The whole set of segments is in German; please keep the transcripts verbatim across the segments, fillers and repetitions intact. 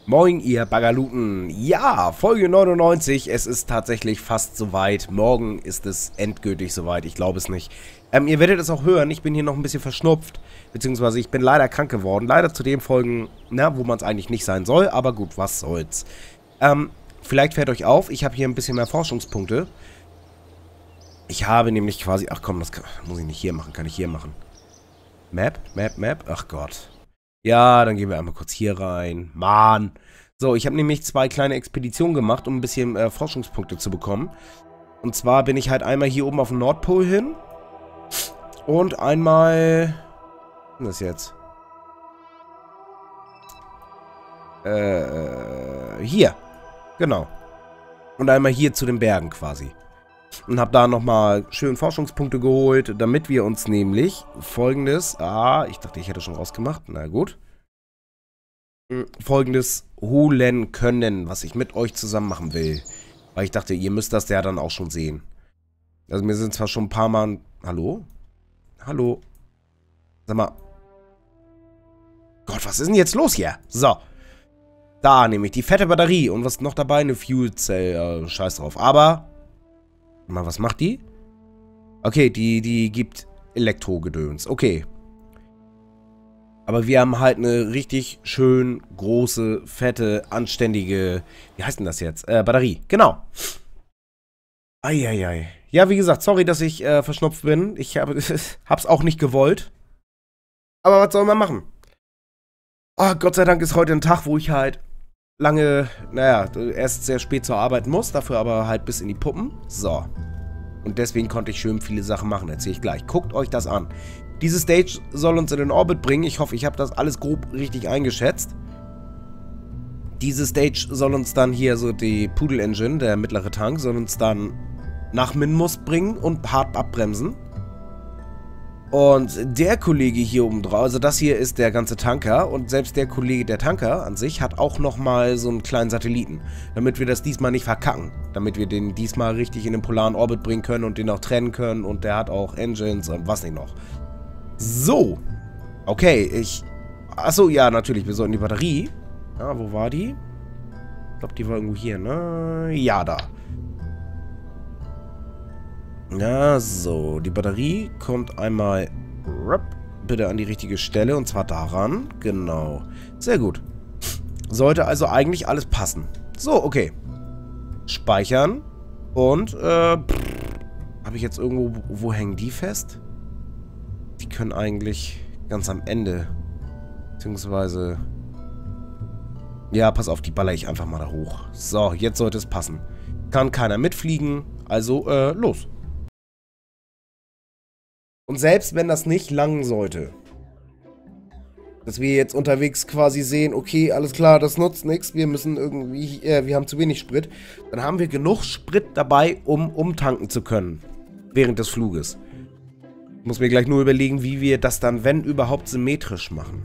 Moin, ihr Baggerluten. Ja, Folge neunundneunzig. Es ist tatsächlich fast soweit. Morgen ist es endgültig soweit. Ich glaube es nicht. Ähm, ihr werdet es auch hören. Ich bin hier noch ein bisschen verschnupft. Beziehungsweise ich bin leider krank geworden. Leider zu den Folgen, na, wo man es eigentlich nicht sein soll. Aber gut, was soll's. Ähm, vielleicht fällt euch auf, ich habe hier ein bisschen mehr Forschungspunkte. Ich habe nämlich quasi... Ach komm, das kann, muss ich nicht hier machen. Kann ich hier machen. Map, Map, Map. Ach Gott. Ja, dann gehen wir einmal kurz hier rein. Mann. So, ich habe nämlich zwei kleine Expeditionen gemacht, um ein bisschen äh, Forschungspunkte zu bekommen. Und zwar bin ich halt einmal hier oben auf den Nordpol hin. Und einmal... Was ist das jetzt? Äh, hier. Genau. Und einmal hier zu den Bergen quasi. Und habe da nochmal schön Forschungspunkte geholt, damit wir uns nämlich Folgendes... Ah, ich dachte, ich hätte schon rausgemacht. Na gut. Folgendes holen können, was ich mit euch zusammen machen will. Weil ich dachte, ihr müsst das ja dann auch schon sehen. Also mir sind zwar schon ein paar Mal... Hallo? Hallo? Sag mal. Gott, was ist denn jetzt los hier? So. Da nämlich die fette Batterie. Und was noch dabei? Eine Fuel Cell. Äh, scheiß drauf. Aber... Mal, was macht die? Okay, die, die gibt Elektrogedöns. Okay. Aber wir haben halt eine richtig schön große, fette, anständige... Wie heißt denn das jetzt? Äh, Batterie. Genau. Eieiei. Ja, wie gesagt, sorry, dass ich äh, verschnupft bin. Ich hab, hab's auch nicht gewollt. Aber was soll man machen? Oh, Gott sei Dank ist heute ein Tag, wo ich halt lange, naja, erst sehr spät zur Arbeit muss, dafür aber halt bis in die Puppen. So. Und deswegen konnte ich schön viele Sachen machen, erzähle ich gleich. Guckt euch das an. Diese Stage soll uns in den Orbit bringen. Ich hoffe, ich habe das alles grob richtig eingeschätzt. Diese Stage soll uns dann hier, so die Poodle Engine, der mittlere Tank, soll uns dann nach Minmus bringen und hart abbremsen. Und der Kollege hier oben drauf, also das hier ist der ganze Tanker und selbst der Kollege, der Tanker an sich, hat auch nochmal so einen kleinen Satelliten, damit wir das diesmal nicht verkacken, damit wir den diesmal richtig in den polaren Orbit bringen können und den auch trennen können und der hat auch Engines und was nicht noch. So, okay, ich, achso, ja, natürlich, wir sollten die Batterie, ja, wo war die? Ich glaube, die war irgendwo hier, ne? Ja, da. Ja, so. Die Batterie kommt einmal bitte an die richtige Stelle und zwar daran. Genau. Sehr gut. Sollte also eigentlich alles passen. So, okay. Speichern. Und, äh, habe ich jetzt irgendwo... Wo hängen die fest? Die können eigentlich ganz am Ende. Beziehungsweise... Ja, pass auf, die baller ich einfach mal da hoch. So, jetzt sollte es passen. Kann keiner mitfliegen. Also, äh, los. Und selbst wenn das nicht langen sollte, dass wir jetzt unterwegs quasi sehen, okay, alles klar, das nutzt nichts, wir müssen irgendwie, äh, wir haben zu wenig Sprit, dann haben wir genug Sprit dabei, um umtanken zu können, während des Fluges. Ich muss mir gleich nur überlegen, wie wir das dann, wenn überhaupt, symmetrisch machen.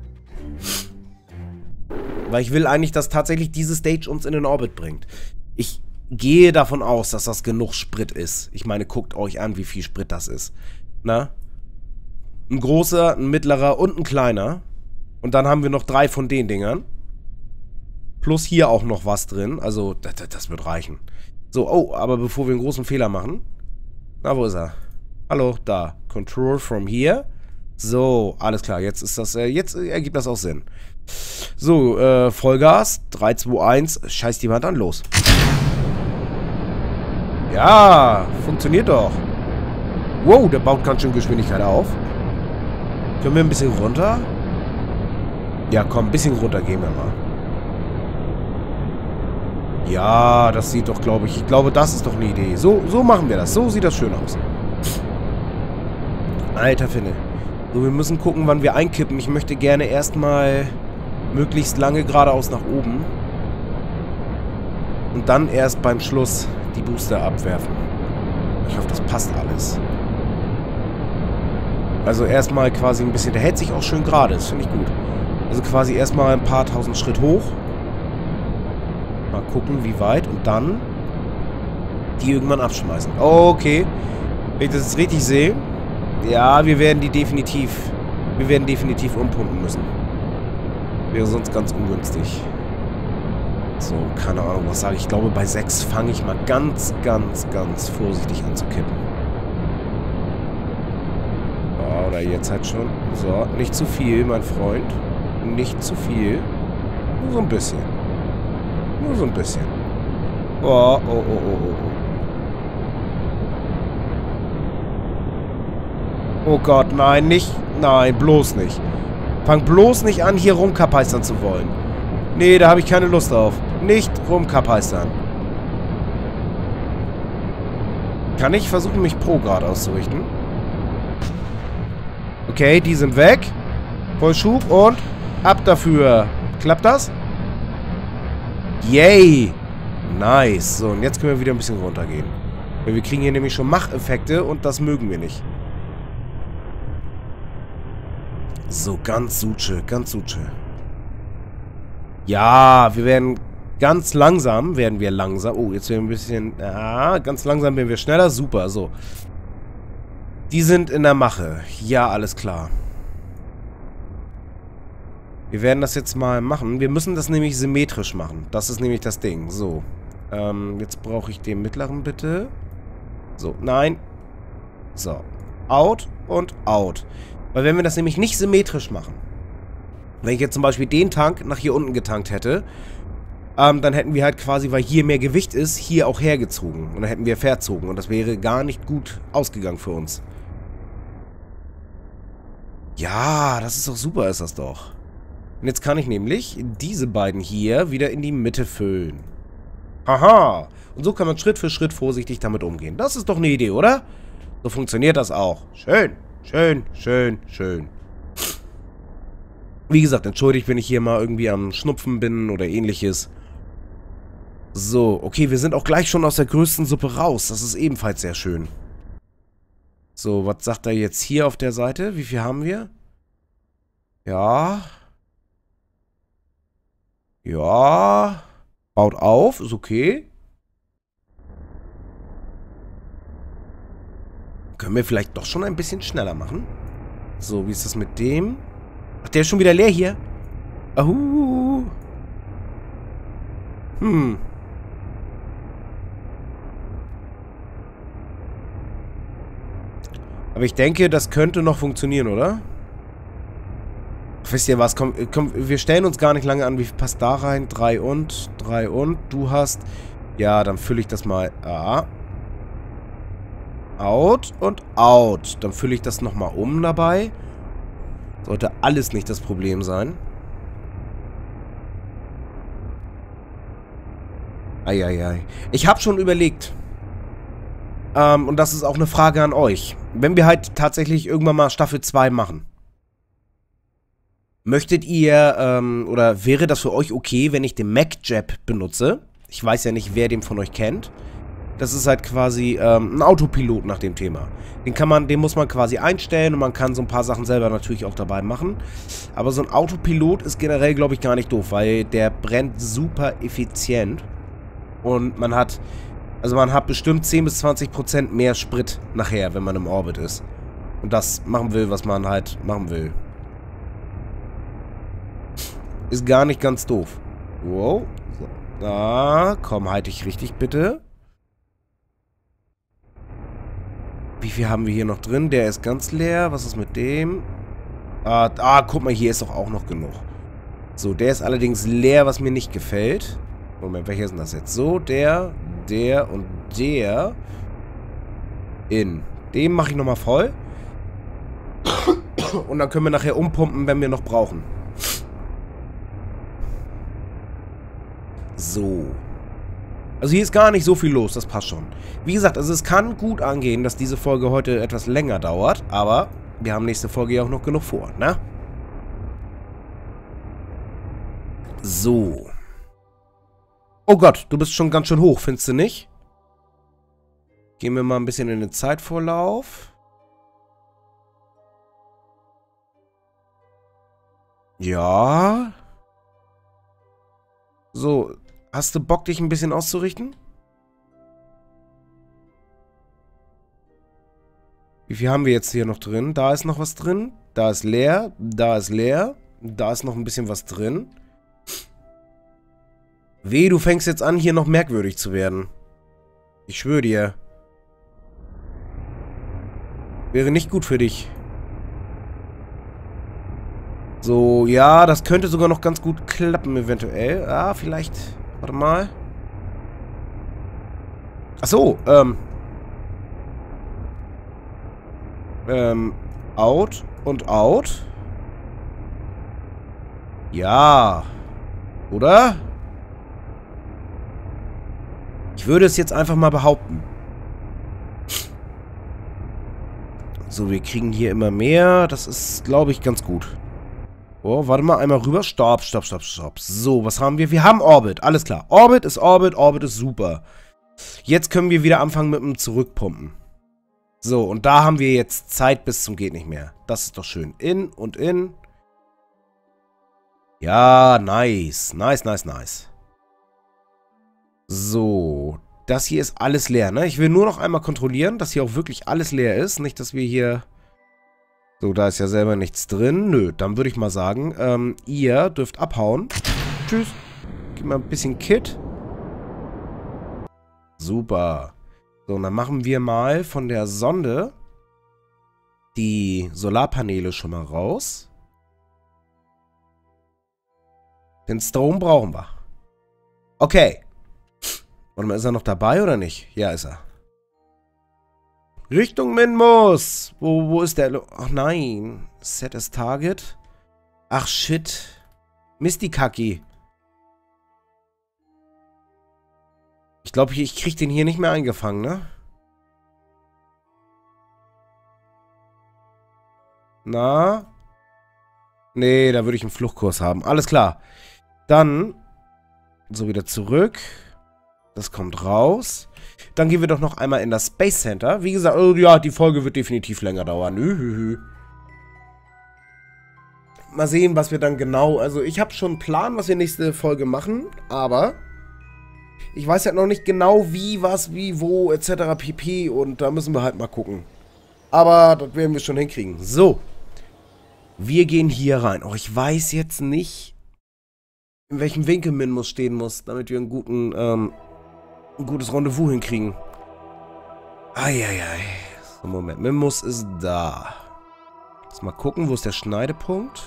Weil ich will eigentlich, dass tatsächlich diese Stage uns in den Orbit bringt. Ich gehe davon aus, dass das genug Sprit ist. Ich meine, guckt euch an, wie viel Sprit das ist. Na? Ein großer, ein mittlerer und ein kleiner. Und dann haben wir noch drei von den Dingern. Plus hier auch noch was drin. Also, das, das wird reichen. So, oh, aber bevor wir einen großen Fehler machen. Na, wo ist er? Hallo, da. Control from here. So, alles klar. Jetzt ist das, äh, jetzt ergibt das auch Sinn. So, äh, Vollgas. drei, zwei, eins. Scheiß die Wand an, los. Ja, funktioniert doch. Wow, der baut ganz schön Geschwindigkeit auf. Können wir ein bisschen runter? Ja, komm, ein bisschen runter gehen wir mal. Ja, das sieht doch, glaube ich, ich glaube, das ist doch eine Idee. So, so machen wir das. So sieht das schön aus. Alter Finne. So, wir müssen gucken, wann wir einkippen. Ich möchte gerne erstmal möglichst lange geradeaus nach oben. Und dann erst beim Schluss die Booster abwerfen. Ich hoffe, das passt alles. Also erstmal quasi ein bisschen, der hält sich auch schön gerade, das finde ich gut. Also quasi erstmal ein paar tausend Schritt hoch. Mal gucken, wie weit. Und dann die irgendwann abschmeißen. Okay. Wenn ich das jetzt richtig sehe. Ja, wir werden die definitiv, wir werden definitiv umpumpen müssen. Wäre sonst ganz ungünstig. So, keine Ahnung, was sage ich. Ich glaube, bei sechs fange ich mal ganz, ganz, ganz vorsichtig an zu kippen. Oh, oder jetzt halt schon. So, nicht zu viel, mein Freund. Nicht zu viel. Nur so ein bisschen. Nur so ein bisschen. Oh, oh, oh, oh, oh, oh. Oh Gott, nein, nicht. Nein, bloß nicht. Fang bloß nicht an, hier rumkapeistern zu wollen. Nee, da habe ich keine Lust drauf. Nicht rumkapeistern. Kann ich versuchen, mich pro Grad auszurichten? Okay, die sind weg. Vollschub und ab dafür. Klappt das? Yay! Nice. So, und jetzt können wir wieder ein bisschen runtergehen. Weil wir kriegen hier nämlich schon Macheffekte und das mögen wir nicht. So, ganz Suche, ganz Suche. Ja, wir werden ganz langsam, werden wir langsam. Oh, jetzt werden wir ein bisschen, ja, ganz langsam werden wir schneller. Super, so. Die sind in der Mache. Ja, alles klar. Wir werden das jetzt mal machen. Wir müssen das nämlich symmetrisch machen. Das ist nämlich das Ding. So. Ähm, jetzt brauche ich den mittleren bitte. So, nein. So. Out und out. Weil wenn wir das nämlich nicht symmetrisch machen, wenn ich jetzt zum Beispiel den Tank nach hier unten getankt hätte, ähm, dann hätten wir halt quasi, weil hier mehr Gewicht ist, hier auch hergezogen. Und dann hätten wir verzogen. Und das wäre gar nicht gut ausgegangen für uns. Ja, das ist doch super, ist das doch. Und jetzt kann ich nämlich diese beiden hier wieder in die Mitte füllen. Haha. Und so kann man Schritt für Schritt vorsichtig damit umgehen. Das ist doch eine Idee, oder? So funktioniert das auch. Schön, schön, schön, schön. Wie gesagt, entschuldigt, wenn ich hier mal irgendwie am Schnupfen bin oder ähnliches. So, okay, wir sind auch gleich schon aus der größten Suppe raus. Das ist ebenfalls sehr schön. So, was sagt er jetzt hier auf der Seite? Wie viel haben wir? Ja. Ja. Baut auf, ist okay. Können wir vielleicht doch schon ein bisschen schneller machen? So, wie ist das mit dem? Ach, der ist schon wieder leer hier. Ahu. Hm. Aber ich denke, das könnte noch funktionieren, oder? Wisst ihr was? Komm, komm, wir stellen uns gar nicht lange an. Wie viel passt da rein? Drei und, drei und. Du hast... Ja, dann fülle ich das mal... Ah. Out und out. Dann fülle ich das nochmal um dabei. Sollte alles nicht das Problem sein. Eieiei. Ich habe schon überlegt. Ähm, und das ist auch eine Frage an euch. Wenn wir halt tatsächlich irgendwann mal Staffel zwei machen. Möchtet ihr, ähm, oder wäre das für euch okay, wenn ich den Mac-Jab benutze? Ich weiß ja nicht, wer den von euch kennt. Das ist halt quasi ähm, ein Autopilot nach dem Thema. Den kann man, den muss man quasi einstellen und man kann so ein paar Sachen selber natürlich auch dabei machen. Aber so ein Autopilot ist generell, glaube ich, gar nicht doof, weil der brennt super effizient. Und man hat, also man hat bestimmt zehn bis zwanzig Prozent mehr Sprit nachher, wenn man im Orbit ist. Und das machen will, was man halt machen will. Ist gar nicht ganz doof. Wow. So. Ah, komm, halte ich richtig, bitte. Wie viel haben wir hier noch drin? Der ist ganz leer. Was ist mit dem? Ah, ah, guck mal, hier ist doch auch noch genug. So, der ist allerdings leer, was mir nicht gefällt. Moment, welcher ist denn das jetzt? So, der, der und der. In. Den mache ich nochmal voll. Und dann können wir nachher umpumpen, wenn wir noch brauchen. So. Also hier ist gar nicht so viel los, das passt schon. Wie gesagt, also es kann gut angehen, dass diese Folge heute etwas länger dauert, aber wir haben nächste Folge ja auch noch genug vor, ne? So. Oh Gott, du bist schon ganz schön hoch, findest du nicht? Gehen wir mal ein bisschen in den Zeitvorlauf. Ja. So, hast du Bock, dich ein bisschen auszurichten? Wie viel haben wir jetzt hier noch drin? Da ist noch was drin. Da ist leer. Da ist leer. Da ist noch ein bisschen was drin. Weh, du fängst jetzt an, hier noch merkwürdig zu werden. Ich schwöre dir. Wäre nicht gut für dich. So, ja, das könnte sogar noch ganz gut klappen, eventuell. Ah, vielleicht. Warte mal. Ach so, ähm. Ähm, out und out. Ja. Oder? Ich würde es jetzt einfach mal behaupten. So, wir kriegen hier immer mehr. Das ist, glaube ich, ganz gut. Oh, warte mal, einmal rüber. Stopp, stopp, stopp, stopp. So, was haben wir? Wir haben Orbit, alles klar. Orbit ist Orbit, Orbit ist super. Jetzt können wir wieder anfangen mit dem Zurückpumpen. So, und da haben wir jetzt Zeit bis zum geht nicht mehr. Das ist doch schön. In und in. Ja, nice. Nice, nice, nice. So, das hier ist alles leer, ne? Ich will nur noch einmal kontrollieren, dass hier auch wirklich alles leer ist. Nicht, dass wir hier... So, da ist ja selber nichts drin. Nö, dann würde ich mal sagen, ähm, ihr dürft abhauen. Tschüss. Gib mal ein bisschen Kit. Super. So, und dann machen wir mal von der Sonde die Solarpaneele schon mal raus. Den Strom brauchen wir. Okay. Warte mal, ist er noch dabei oder nicht? Ja, ist er. Richtung Minmus. Wo, wo ist der? Ach nein. Set as Target. Ach shit. Mistikaki. Ich glaube, ich kriege den hier nicht mehr eingefangen, ne? Na? Nee, da würde ich einen Fluchtkurs haben. Alles klar. Dann so wieder zurück. Das kommt raus. Dann gehen wir doch noch einmal in das Space Center. Wie gesagt, oh, ja, die Folge wird definitiv länger dauern. Ühühü. Mal sehen, was wir dann genau... Also, ich habe schon einen Plan, was wir nächste Folge machen. Aber ich weiß halt noch nicht genau, wie, was, wie, wo, et cetera pp. Und da müssen wir halt mal gucken. Aber das werden wir schon hinkriegen. So. Wir gehen hier rein. Oh, ich weiß jetzt nicht, in welchem Winkel Minmus stehen muss, damit wir einen guten, ähm... ein gutes Rendezvous hinkriegen. Eieiei. So, Moment. Minmus ist da. Lass mal gucken, wo ist der Schneidepunkt?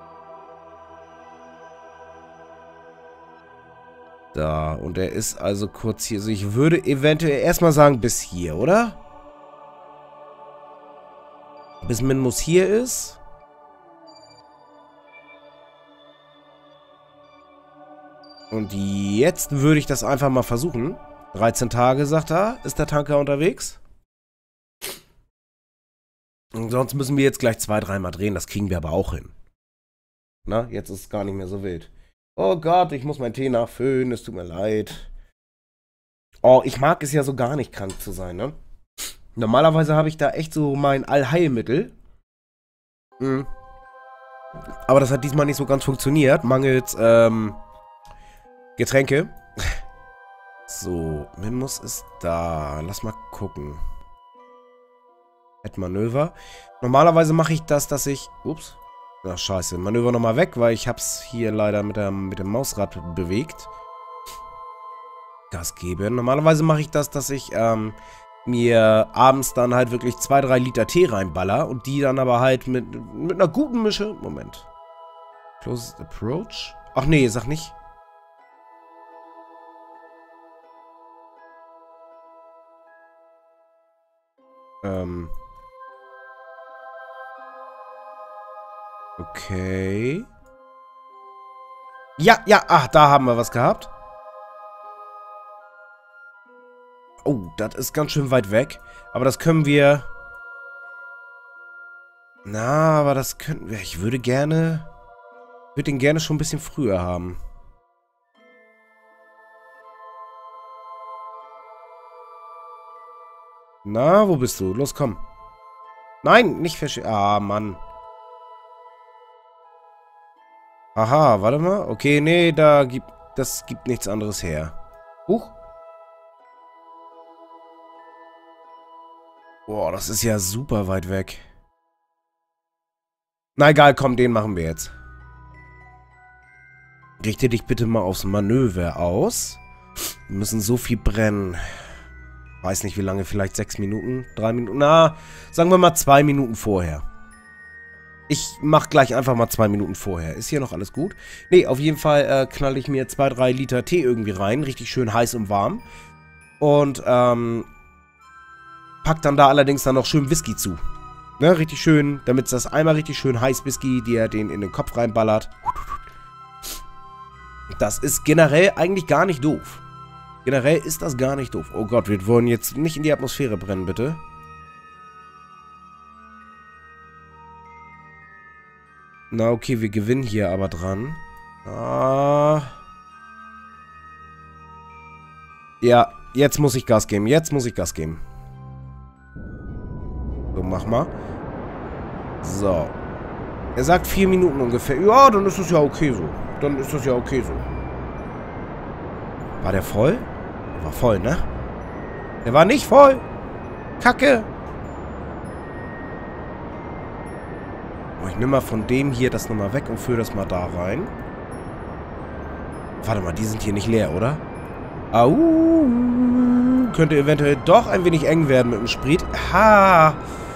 Da. Und er ist also kurz hier. Also ich würde eventuell erstmal sagen, bis hier, oder? Bis Minmus hier ist. Und jetzt würde ich das einfach mal versuchen. dreizehn Tage, sagt er, ist der Tanker unterwegs. Und sonst müssen wir jetzt gleich zwei, dreimal drehen. Das kriegen wir aber auch hin. Na, jetzt ist es gar nicht mehr so wild. Oh Gott, ich muss meinen Tee nachfüllen. Es tut mir leid. Oh, ich mag es ja so gar nicht, krank zu sein, ne? Normalerweise habe ich da echt so mein Allheilmittel. Mhm. Aber das hat diesmal nicht so ganz funktioniert. Mangels, ähm... Getränke. So, Minmus ist da. Lass mal gucken. Manöver. Normalerweise mache ich das, dass ich... Ups. Ach, scheiße. Manöver nochmal weg, weil ich hab's hier leider mit, der, mit dem Mausrad bewegt. Gas geben. Normalerweise mache ich das, dass ich ähm, mir abends dann halt wirklich zwei, drei Liter Tee reinballer und die dann aber halt mit, mit einer guten Mische... Moment. Closest Approach? Ach nee, sag nicht... Ähm. Okay. Ja, ja, ach, da haben wir was gehabt. Oh, das ist ganz schön weit weg. Aber das können wir... Na, aber das könnten wir... Ich würde gerne... Ich würde den gerne schon ein bisschen früher haben. Na, wo bist du? Los, komm. Nein, nicht verschieben. Ah, Mann. Aha, warte mal. Okay, nee, da gibt... Das gibt nichts anderes her. Huch. Boah, das ist ja super weit weg. Na egal, komm, den machen wir jetzt. Richte dich bitte mal aufs Manöver aus. Wir müssen so viel brennen. Weiß nicht wie lange, vielleicht sechs Minuten, drei Minuten. Na, sagen wir mal zwei Minuten vorher. Ich mach gleich einfach mal zwei Minuten vorher. Ist hier noch alles gut? Nee, auf jeden Fall äh, knall ich mir zwei, drei Liter Tee irgendwie rein. Richtig schön heiß und warm. Und, ähm, pack dann da allerdings dann noch schön Whisky zu. Ne, richtig schön, damit das einmal richtig schön heiß Whisky, der den in den Kopf reinballert. Das ist generell eigentlich gar nicht doof. Generell ist das gar nicht doof. Oh Gott, wir wollen jetzt nicht in die Atmosphäre brennen, bitte. Na, okay, wir gewinnen hier aber dran. Ah. Ja, jetzt muss ich Gas geben. Jetzt muss ich Gas geben. So, mach mal. So. Er sagt vier Minuten ungefähr. Ja, dann ist es ja okay so. Dann ist das ja okay so. War der voll? Der war voll, ne? Der war nicht voll. Kacke. Oh, ich nehme mal von dem hier das nochmal weg und führe das mal da rein. Warte mal, die sind hier nicht leer, oder? Au. Könnte eventuell doch ein wenig eng werden mit dem Sprit. Ha.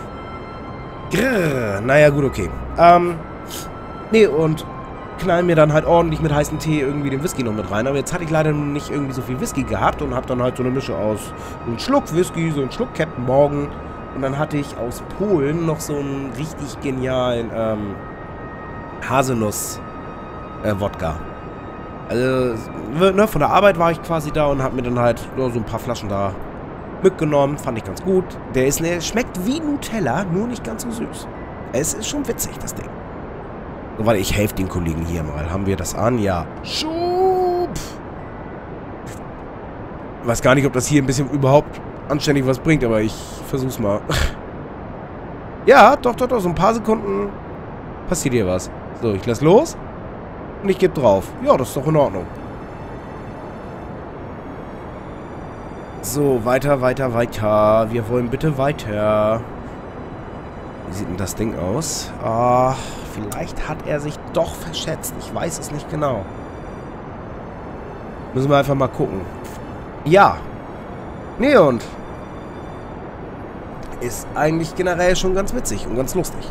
Grrr. Naja, gut, okay. Ähm. Nee, und knallen mir dann halt ordentlich mit heißem Tee irgendwie den Whisky noch mit rein. Aber jetzt hatte ich leider nicht irgendwie so viel Whisky gehabt und habe dann halt so eine Mische aus einem Schluck Whisky, so einen Schluck Captain Morgan. Und dann hatte ich aus Polen noch so einen richtig genialen ähm, Haselnuss-Wodka. Also, ne, von der Arbeit war ich quasi da und habe mir dann halt nur so ein paar Flaschen da mitgenommen. Fand ich ganz gut. Der ist, ne, schmeckt wie Nutella, nur nicht ganz so süß. Es ist schon witzig, das Ding. So, warte, ich helfe den Kollegen hier mal. Haben wir das an? Ja. Schub! Ich weiß gar nicht, ob das hier ein bisschen überhaupt anständig was bringt, aber ich versuch's mal. Ja, doch, doch, doch. So ein paar Sekunden passiert hier was. So, ich lass los. Und ich gebe drauf. Ja, das ist doch in Ordnung. So, weiter, weiter, weiter. Wir wollen bitte weiter. Wie sieht denn das Ding aus? Ah, vielleicht hat er sich doch verschätzt. Ich weiß es nicht genau. Müssen wir einfach mal gucken. Ja. Nee, und ist eigentlich generell schon ganz witzig und ganz lustig.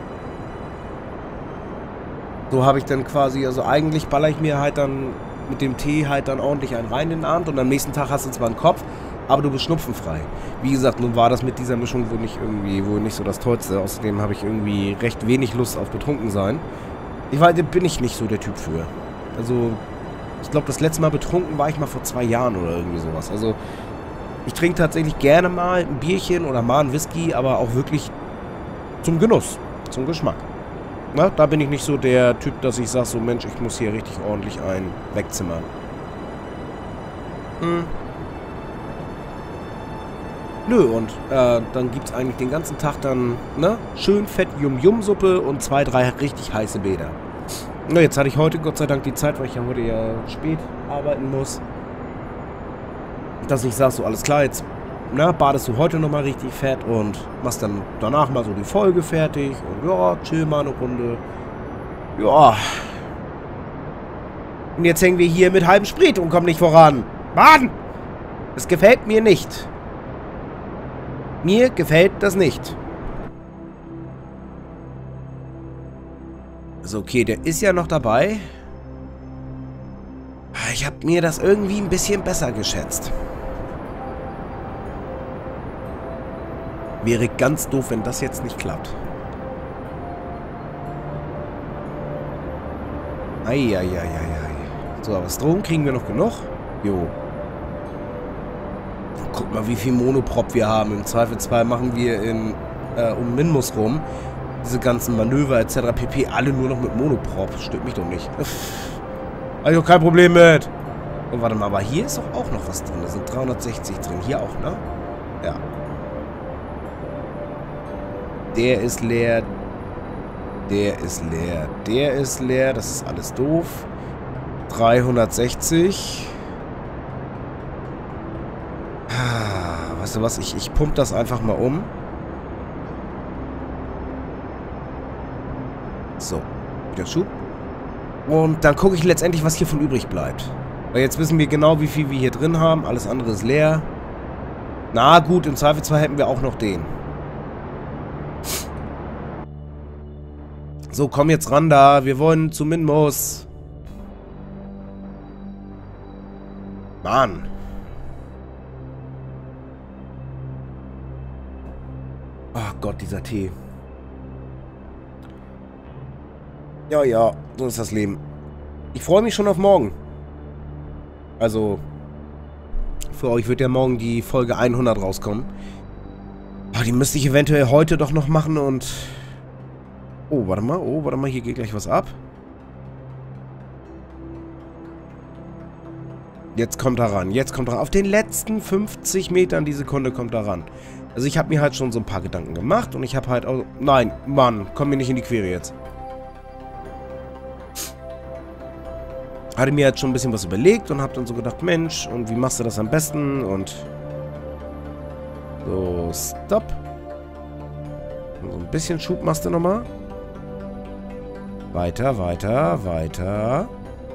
So habe ich dann quasi, also eigentlich baller ich mir halt dann mit dem Tee halt dann ordentlich einen rein in den Abend und am nächsten Tag hast du zwar einen Kopf, aber du bist schnupfenfrei. Wie gesagt, nun war das mit dieser Mischung wohl nicht irgendwie, wohl nicht so das Tollste. Außerdem habe ich irgendwie recht wenig Lust auf betrunken sein. Ich weiß, da bin ich nicht so der Typ für. Also, ich glaube, das letzte Mal betrunken war ich mal vor zwei Jahren oder irgendwie sowas. Also, ich trinke tatsächlich gerne mal ein Bierchen oder mal ein Whisky, aber auch wirklich zum Genuss, zum Geschmack. Na, da bin ich nicht so der Typ, dass ich sage, so Mensch, ich muss hier richtig ordentlich einen wegzimmern. Hm. Nö, und äh, dann gibt es eigentlich den ganzen Tag dann, ne, schön fett Yum-Yum-Suppe und zwei, drei richtig heiße Bäder. Na, jetzt hatte ich heute Gott sei Dank die Zeit, weil ich ja heute ja spät arbeiten muss, dass ich sage, so alles klar, jetzt na, badest du heute nochmal richtig fett und machst dann danach mal so die Folge fertig und ja, chill mal eine Runde. Ja. Und jetzt hängen wir hier mit halbem Sprit und kommen nicht voran. Mann! Es gefällt mir nicht. Mir gefällt das nicht. Also okay, der ist ja noch dabei. Ich habe mir das irgendwie ein bisschen besser geschätzt. Wäre ganz doof, wenn das jetzt nicht klappt. Eieieiei. So, aber Strom kriegen wir noch genug. Jo. Guck mal, wie viel Monoprop wir haben. Im Zweifelsfall machen wir in, äh, um Minmus rum diese ganzen Manöver et cetera pp. Alle nur noch mit Monoprop. Stört mich doch nicht. Habe ich auch kein Problem mit. Und warte mal, aber hier ist doch auch noch was drin. Da sind dreihundertsechzig drin. Hier auch, ne? Ja. Der ist leer. Der ist leer. Der ist leer. Das ist alles doof. dreihundertsechzig. Ah, weißt du was? Ich, ich pump das einfach mal um. So. Wieder Schub. Und dann gucke ich letztendlich, was hiervon übrig bleibt. Weil jetzt wissen wir genau, wie viel wir hier drin haben. Alles andere ist leer. Na gut, im Zweifelsfall hätten wir auch noch den. So, komm jetzt ran da. Wir wollen zu Minmus. Mann. Ach Gott, dieser Tee. Ja, ja, so ist das Leben. Ich freue mich schon auf morgen. Also, für euch wird ja morgen die Folge hundert rauskommen. Oh, die müsste ich eventuell heute doch noch machen und... Oh, warte mal, oh, warte mal, hier geht gleich was ab. Jetzt kommt er ran, jetzt kommt er ran. Auf den letzten fünfzig Metern die Sekunde kommt er ran. Also ich habe mir halt schon so ein paar Gedanken gemacht und ich habe halt auch... Nein, Mann, komm mir nicht in die Quere jetzt. Hatte mir halt schon ein bisschen was überlegt und habe dann so gedacht, Mensch, und wie machst du das am besten? Und... So, stopp. Und so ein bisschen Schub machst du nochmal. Weiter, weiter, weiter.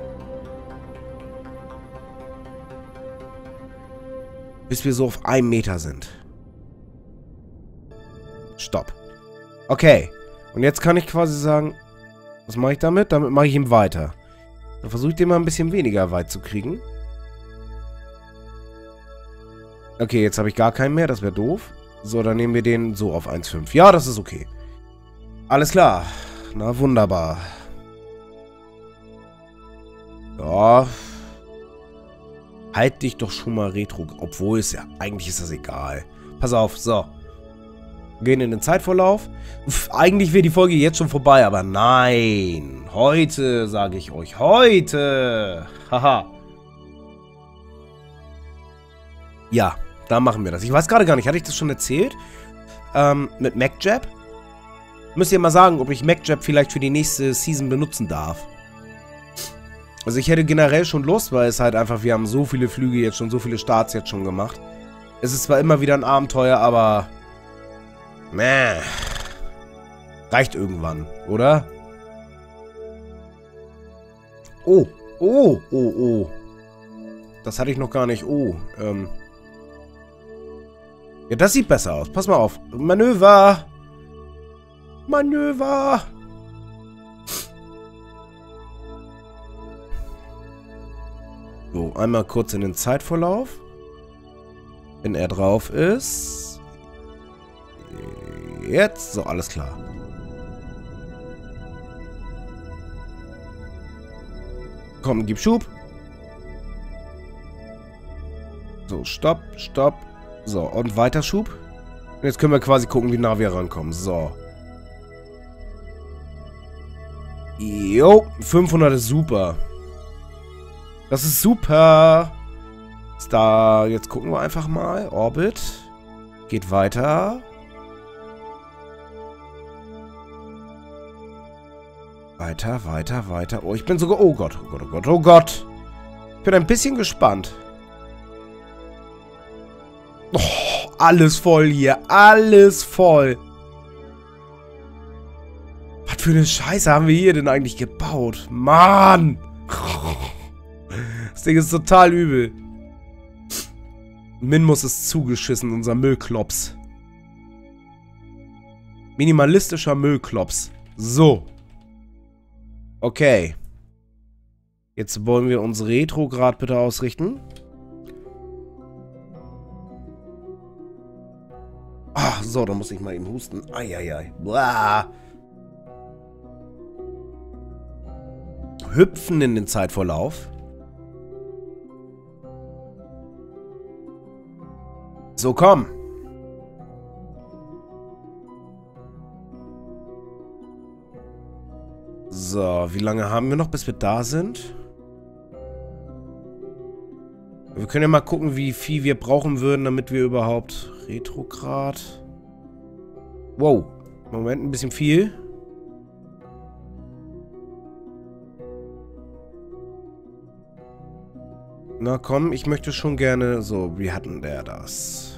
Bis wir so auf einem Meter sind. Stopp. Okay. Und jetzt kann ich quasi sagen, was mache ich damit? Damit mache ich ihm weiter. Dann versuche ich den mal ein bisschen weniger weit zu kriegen. Okay, jetzt habe ich gar keinen mehr. Das wäre doof. So, dann nehmen wir den so auf eins Komma fünf. Ja, das ist okay. Alles klar. Na, wunderbar. Ja. Halt dich doch schon mal Retro. Obwohl es ja... Eigentlich ist das egal. Pass auf, so. Gehen in den Zeitvorlauf. Uff, eigentlich wäre die Folge jetzt schon vorbei, aber nein. Heute, sage ich euch. Heute. Haha. Ja, da machen wir das. Ich weiß gerade gar nicht, hatte ich das schon erzählt? Ähm, mit MacJab? Müsst ihr mal sagen, ob ich MacJab vielleicht für die nächste Season benutzen darf. Also ich hätte generell schon Lust, weil es halt einfach, wir haben so viele Flüge jetzt schon, so viele Starts jetzt schon gemacht. Es ist zwar immer wieder ein Abenteuer, aber... Meh. Reicht irgendwann, oder? Oh, oh, oh, oh. Das hatte ich noch gar nicht. Oh, ähm... Ja, das sieht besser aus. Pass mal auf. Manöver! Manöver! So, einmal kurz in den Zeitvorlauf. Wenn er drauf ist. Jetzt. So, alles klar. Komm, gib Schub. So, stopp, stopp. So, und weiter Schub. Und jetzt können wir quasi gucken, wie nah wir rankommen. So. Jo, fünfhundert ist super. Das ist super. Da, jetzt gucken wir einfach mal. Orbit. Geht weiter. Weiter, weiter, weiter. Oh, ich bin sogar... Oh Gott, oh Gott, oh Gott, oh Gott. Ich bin ein bisschen gespannt. Oh, alles voll hier. Alles voll. Was für eine Scheiße haben wir hier denn eigentlich gebaut? Mann. Das Ding ist total übel. Minmus ist zugeschissen, unser Müllklops. Minimalistischer Müllklops. So. Okay. Jetzt wollen wir uns Retrograd bitte ausrichten. Ah, so, da muss ich mal eben husten. Eieiei. Blah. Hüpfen in den Zeitvorlauf. So, komm. So, wie lange haben wir noch, bis wir da sind? Wir können ja mal gucken, wie viel wir brauchen würden, damit wir überhaupt... Retrograd. Wow. Moment, ein bisschen viel. Na komm, ich möchte schon gerne... So, wie hatten der das?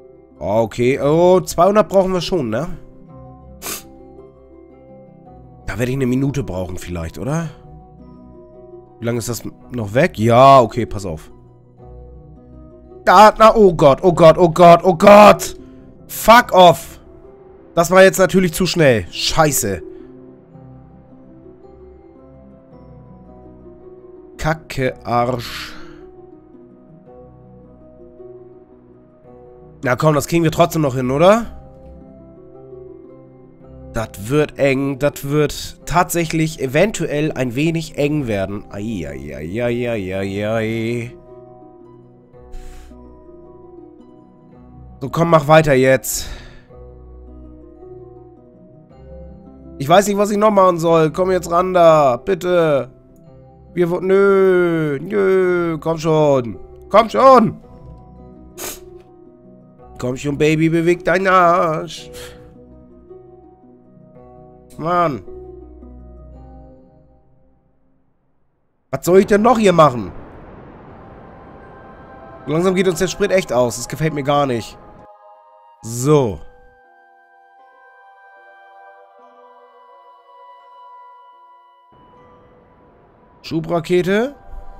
Okay. Oh, zweihundert brauchen wir schon, ne? Da werde ich eine Minute brauchen vielleicht, oder? Wie lange ist das noch weg? Ja, okay, pass auf. Da, na, oh Gott, oh Gott, oh Gott, oh Gott. Fuck off. Das war jetzt natürlich zu schnell. Scheiße. Kacke, Arsch. Na komm, das kriegen wir trotzdem noch hin, oder? Das wird eng. Das wird tatsächlich eventuell ein wenig eng werden. Eieieiei. So, komm, mach weiter jetzt. Ich weiß nicht, was ich noch machen soll. Komm jetzt ran da. Bitte. Wir... Nö. Nö. Komm schon. Komm schon. Komm schon, Baby. Beweg deinen Arsch. Mann. Was soll ich denn noch hier machen? Langsam geht uns der Sprit echt aus. Das gefällt mir gar nicht. So. Schubrakete.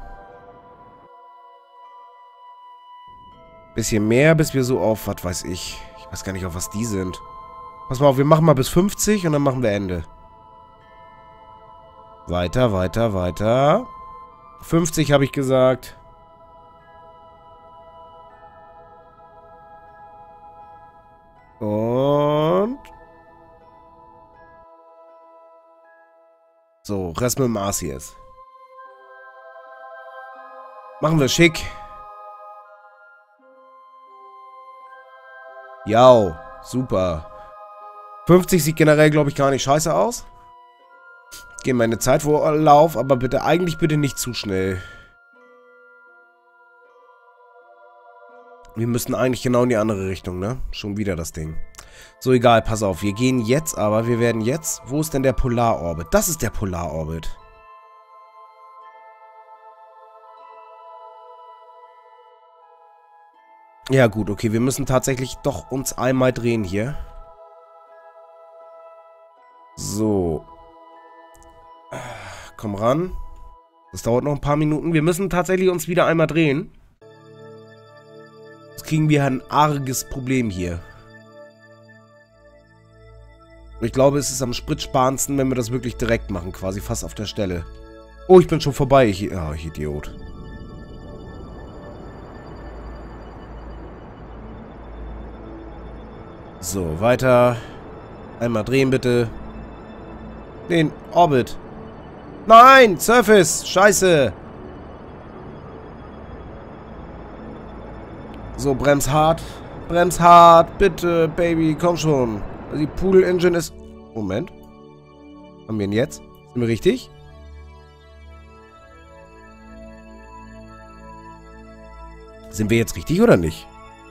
Bisschen mehr, bis wir so auf, was weiß ich. Ich weiß gar nicht, auf was die sind. Pass mal auf, wir machen mal bis fünfzig und dann machen wir Ende. Weiter, weiter, weiter. fünfzig habe ich gesagt. Und... So, Rest mit dem Arsch jetzt. Machen wir schick. Jau, super. fünfzig sieht generell, glaube ich, gar nicht scheiße aus. Gehen meine Zeit vor Lauf, aber bitte, eigentlich bitte nicht zu schnell. Wir müssen eigentlich genau in die andere Richtung, ne? Schon wieder das Ding. So, egal, pass auf. Wir gehen jetzt aber, wir werden jetzt... Wo ist denn der Polarorbit? Das ist der Polarorbit. Ja gut, okay, wir müssen tatsächlich doch uns einmal drehen hier. So. Komm ran. Das dauert noch ein paar Minuten. Wir müssen tatsächlich uns wieder einmal drehen. Jetzt kriegen wir ein arges Problem hier. Ich glaube, es ist am spritsparendsten, wenn wir das wirklich direkt machen, quasi fast auf der Stelle. Oh, ich bin schon vorbei. Ich, oh, ich Idiot. So, weiter. Einmal drehen, bitte. Den Orbit. Nein, Surface. Scheiße. So, brems hart. Brems hart. Bitte, Baby, komm schon. Die Pool Engine ist... Moment. Haben wir ihn jetzt? Sind wir richtig? Sind wir jetzt richtig oder nicht?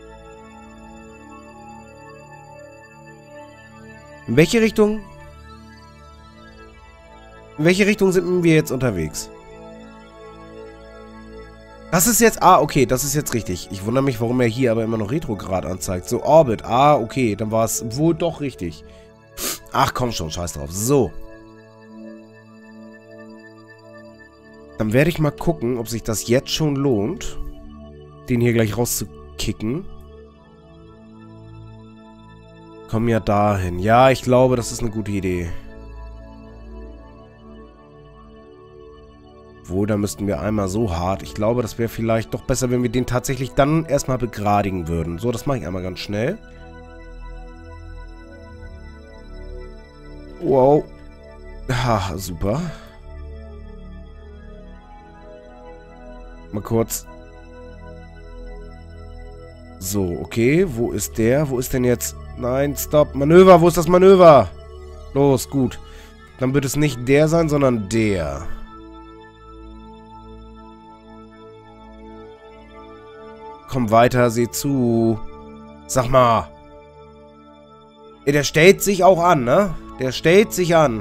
In welche Richtung? In welche Richtung sind wir jetzt unterwegs? Das ist jetzt... Ah, okay, das ist jetzt richtig. Ich wundere mich, warum er hier aber immer noch Retrograd anzeigt. So, Orbit. Ah, okay, dann war es wohl doch richtig. Ach, komm schon, scheiß drauf. So. Dann werde ich mal gucken, ob sich das jetzt schon lohnt, den hier gleich rauszukicken. Komm ja dahin. Ja, ich glaube, das ist eine gute Idee. Obwohl, da müssten wir einmal so hart. Ich glaube, das wäre vielleicht doch besser, wenn wir den tatsächlich dann erstmal begradigen würden. So, das mache ich einmal ganz schnell. Wow. Ha, super. Mal kurz. So, okay. Wo ist der? Wo ist denn jetzt... Nein, stopp. Manöver, wo ist das Manöver? Los, gut. Dann wird es nicht der sein, sondern der. Komm weiter, seh zu. Sag mal. Ja, der stellt sich auch an, ne? Der stellt sich an.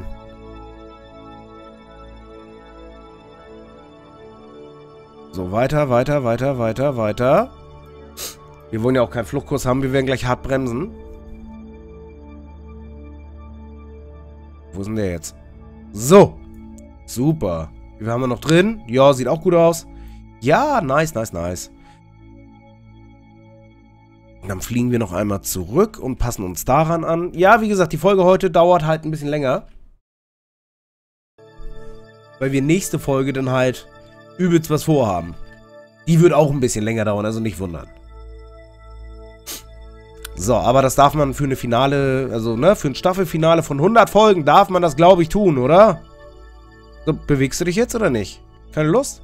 So, weiter, weiter, weiter, weiter, weiter. Wir wollen ja auch keinen Fluchtkurs haben. Wir werden gleich hart bremsen. Wo ist denn der jetzt? So. Super. Wie viel haben wir noch drin? Ja, sieht auch gut aus. Ja, nice, nice, nice. Dann fliegen wir noch einmal zurück und passen uns daran an. Ja, wie gesagt, die Folge heute dauert halt ein bisschen länger. Weil wir nächste Folge dann halt übelst was vorhaben. Die wird auch ein bisschen länger dauern, also nicht wundern. So, aber das darf man für eine Finale, also ne, für ein Staffelfinale von hundert Folgen darf man das, glaube ich, tun, oder? So, bewegst du dich jetzt oder nicht? Keine Lust?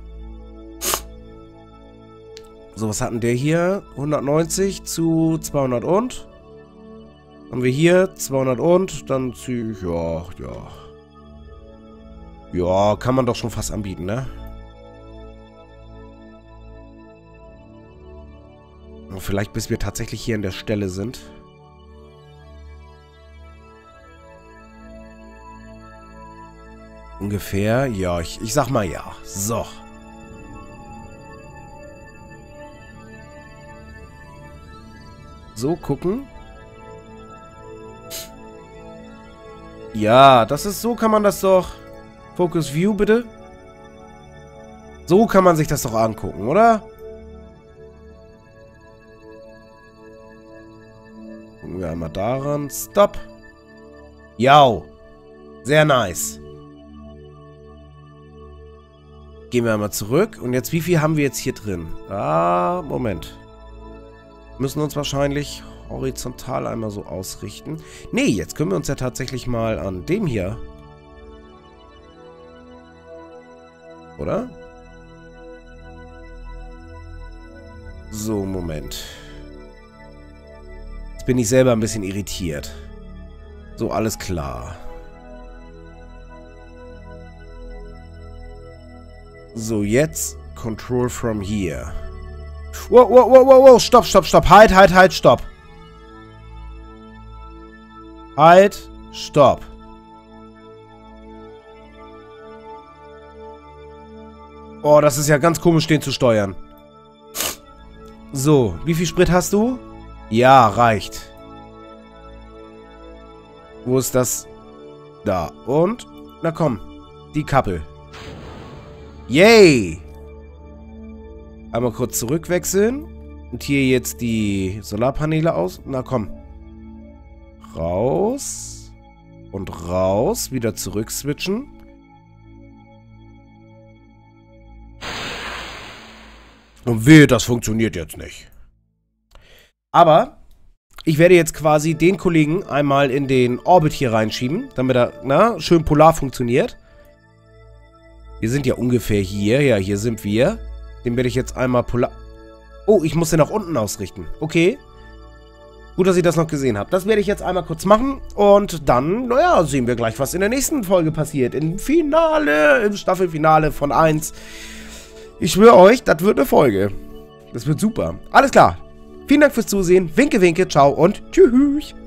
So, was hatten der hier? hundertneunzig zu zweihundert und? Haben wir hier zweihundert und, dann ziehe ich, ja, ja. Ja, kann man doch schon fast anbieten, ne? Vielleicht bis wir tatsächlich hier an der Stelle sind. Ungefähr, ja, ich, ich sag mal ja. So. So, gucken. Ja, das ist, so kann man das doch... Focus View, bitte. So kann man sich das doch angucken, oder? Gucken wir einmal daran. Stop. Jau. Sehr nice. Gehen wir einmal zurück. Und jetzt, wie viel haben wir jetzt hier drin? Ah, Moment. Müssen uns wahrscheinlich horizontal einmal so ausrichten. Nee, jetzt können wir uns ja tatsächlich mal an dem hier... Oder? So, Moment. Jetzt bin ich selber ein bisschen irritiert. So, alles klar. So, jetzt Control from here. Wow, wow, wow, wow, wow, stopp, stopp, stopp. Halt, halt, halt, stopp. Halt, stopp. Oh, das ist ja ganz komisch, den zu steuern. So, wie viel Sprit hast du? Ja, reicht. Wo ist das? Da. Und? Na komm. Die Kappe. Yay! Einmal kurz zurückwechseln. Und hier jetzt die Solarpaneele aus. Na komm. Raus. Und raus. Wieder zurück switchen. Und wehe, das funktioniert jetzt nicht. Aber ich werde jetzt quasi den Kollegen einmal in den Orbit hier reinschieben, damit er, na, schön polar funktioniert. Wir sind ja ungefähr hier. Ja, hier sind wir. Den werde ich jetzt einmal polar... Oh, ich muss den nach unten ausrichten. Okay. Gut, dass ich das noch gesehen habe. Das werde ich jetzt einmal kurz machen. Und dann, naja, sehen wir gleich, was in der nächsten Folge passiert. Im Finale, im Staffelfinale von eins. Ich schwöre euch, das wird eine Folge. Das wird super. Alles klar. Vielen Dank fürs Zusehen. Winke, winke, ciao und tschüss.